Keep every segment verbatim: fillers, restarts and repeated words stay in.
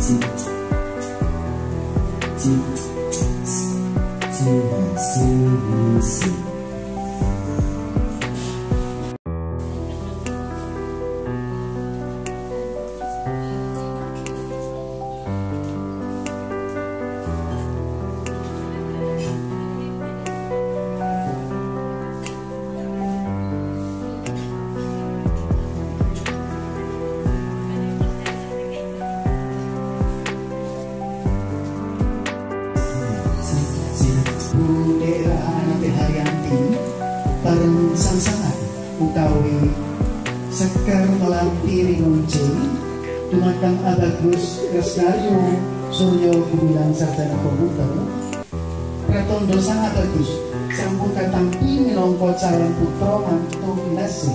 bareng sang-sangan utawi sekar melampiri lonceng dumateng Abagus Kresnaryo Suryo Gumilang Sarjana Komputer Pratondo sang Abagus sampun katampi minangka calon putra mantu kinasih.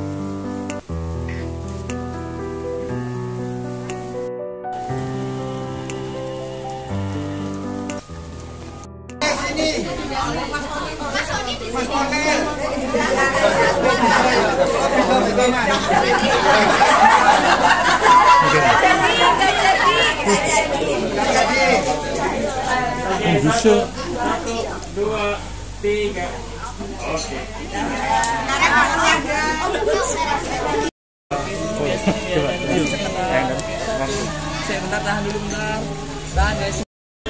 Satu, dua, tiga. Oke. Saya bentar, tahan dulu bentar. Tahan guys.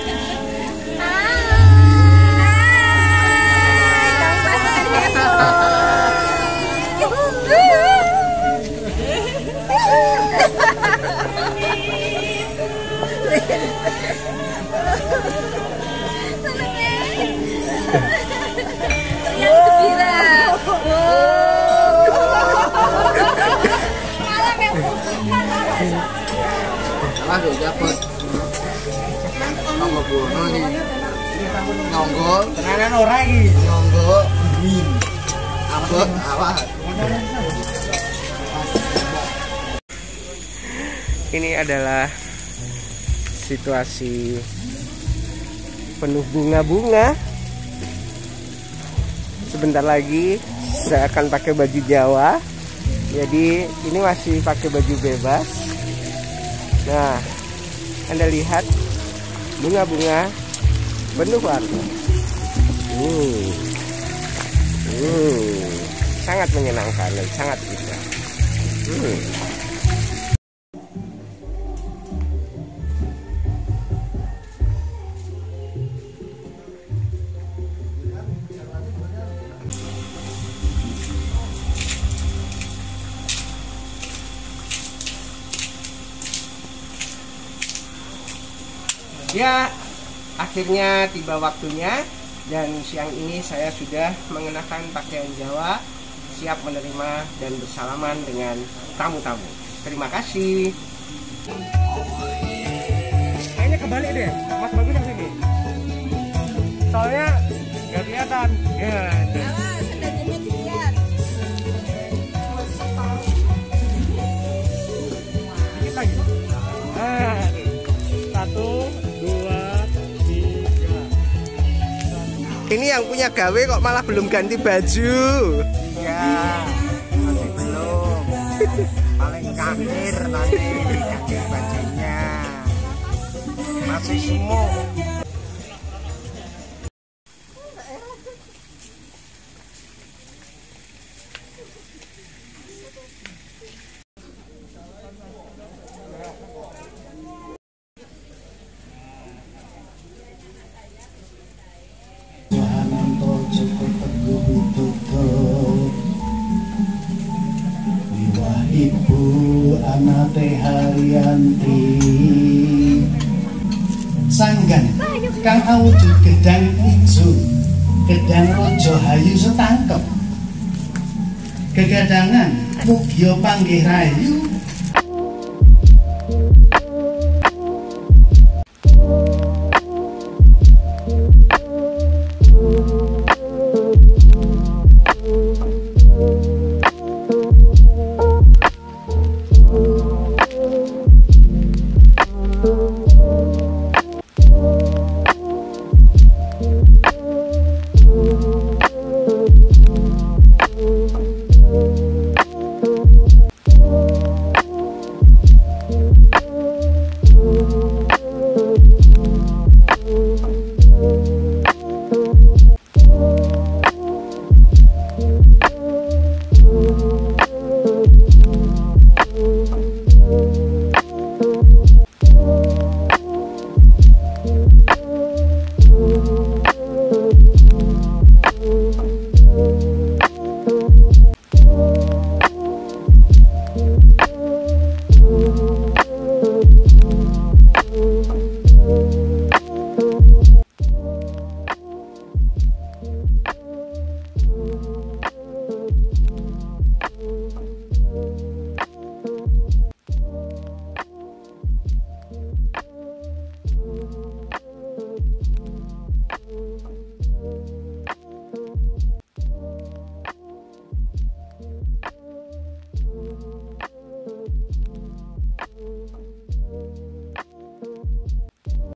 Aduh, dapat nomor bono nih nyonggol Tenanan ora iki nyonggol abot awak. Ini adalah situasi penuh bunga-bunga. Sebentar lagi saya akan pakai baju Jawa. Jadi ini masih pakai baju bebas. Nah, Anda lihat bunga-bunga penuh warna. Uh, uh, sangat menyenangkan dan sangat indah. Hmm. Ya, akhirnya tiba waktunya dan siang ini saya sudah mengenakan pakaian Jawa, siap menerima dan bersalaman dengan tamu-tamu. Terima kasih. Kayaknya kebalik deh, Mas Bagus yang sini. Soalnya nggak kelihatan. Ya. Dikit lagi. Nah, satu. Ini yang punya gawe kok malah belum ganti baju. Iya, masih belum. Paling akhir nanti ganti bajunya. Masih semu. Ibu Anate Haryanti Sanggan kang awujud gedang ijo gedang rojo hayu setangkep kegadangan mugya panggih rayu